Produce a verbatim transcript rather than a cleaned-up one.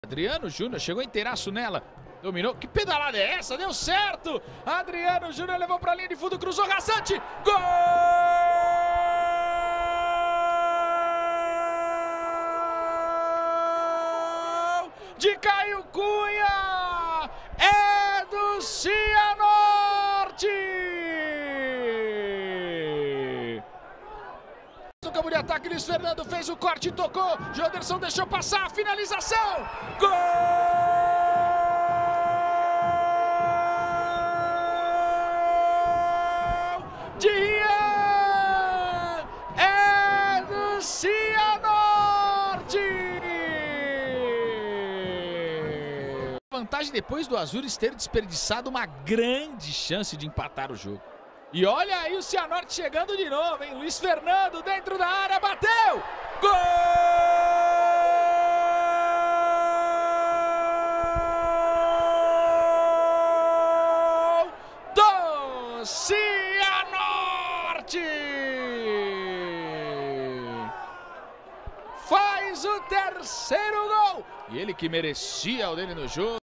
Adriano Júnior chegou inteiraço nela. Dominou. Que pedalada é essa? Deu certo! Adriano Júnior levou pra linha de fundo, cruzou rasante. Gol! De Caio Cunha! É do Cianorte! No campo de ataque, Luiz Fernando fez o corte, tocou. Joderson deixou passar, finalização. Gol! De Rian! É do Cianorte! Vantagem depois do Azures ter desperdiçado uma grande chance de empatar o jogo. E olha aí o Cianorte chegando de novo, hein? Luiz Fernando dentro da área, bateu! Gol! Do Cianorte! Faz o terceiro gol! E ele que merecia o dele no jogo.